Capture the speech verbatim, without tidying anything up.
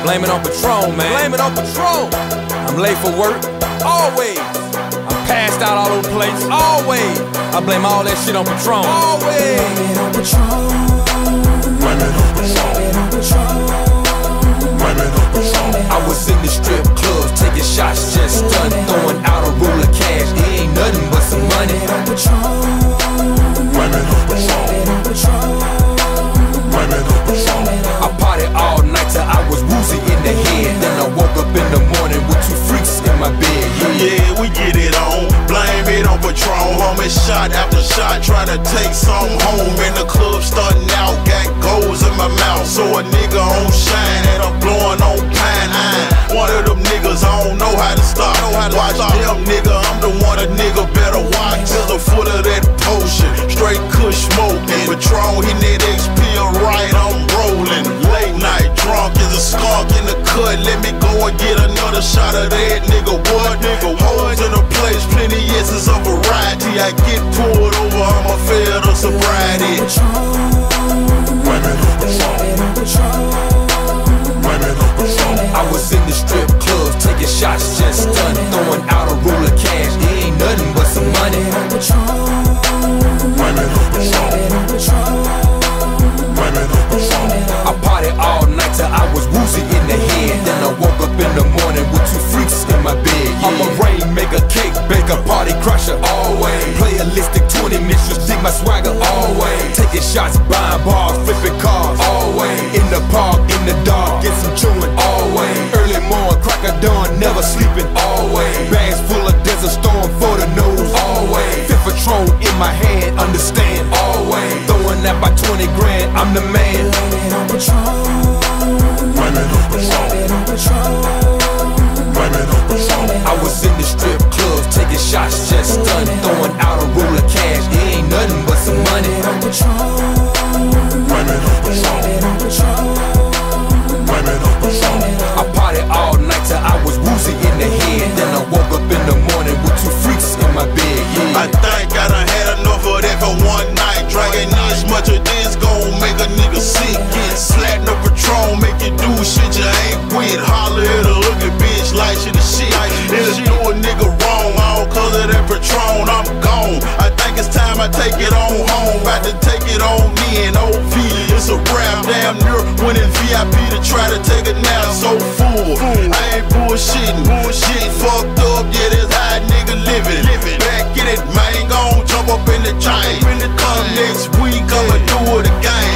Blame it on Patron, man. Blame it on Patron. I'm late for work, always. I'm passed out all over the place, always. I blame all that shit on Patron, always. Blame it on Patron. Blame it on Patron. Blame it on Patron. I was in the strip clubs, taking shots, just done, throwing out a roll of cash. It ain't nothing but some money. Blame it on Patron. Blame it on Patron. Blame it on Patron. I partied all night till I was woozy in the head. Then I woke up in the morning with two freaks in my bed. Yeah, Yeah, we get it on. Blame it on Patron. Homie, shot after shot, try to take some home. In the club starting out, got goals in my mouth. So a nigga on shine and I'm blowing on pine. I'm one of them niggas, I don't know how to stop. Watch them, nigga, I'm the one a nigga better watch. To the foot of that potion, straight kush smoking. Patron, he need X P right, I'm rolling. Late night, drunk as a skunk in the cut. Let me go and get another shot of that, nigga. What? Nigga, hoes in the place, plenty essence of variety. I get pulled over, I'ma fail to sobriety. Blame it on Patron. Blame it on Patron. I was in the strip clubs, taking shots, just done, throwing out a roll of cash. It ain't nothing but some money. Blame it on Patron. Blame it on Patron. I partied all night till I was woozy in the head. Then I woke up in the morning with two freaks in my bed. Yeah. I'm a rainmaker, cake baker, party crusher, always. Playalistic twenty mistress, dig my swagger, always. Taking shots, buying bars, flipping cars, always. In the park, in the dark, get some chewing, always. Early morning, crack of dawn, never sleeping, always. Bags full of desert storm for the nose, always. Fifth Patron in my hand, understand, always. Throwing that by twenty grand, I'm the man. Blame it on Patron. Blame it on Patron. Blame it on Patron. I was in the strip clubs, taking shots, just done, throwing out a roll of cash. It ain't nothing but some money. Blame it on Patron. Blame it on Patron. I partied all night till I was woozy in the head. Then I woke up in the morning with two freaks in my bed. Yeah. I think I done had enough of that for one night. Dragging this much of this gon' make a nigga sick. Get slapped no Patron, make you do shit you ain't with. Holler at a ugly bitch like she the shit. It'll do a nigga wrong, all cause of that Patron, I'm gone. I think it's time I take it on home. About to take it on in O V. It's a rap, damn near winning V I P to try to take a nap. So full, I ain't bullshitting. Bullshit fucked up, yeah, that's how a nigga living. Back in it, man, gon' jump up in the chain. Come next week, I'ma do it again.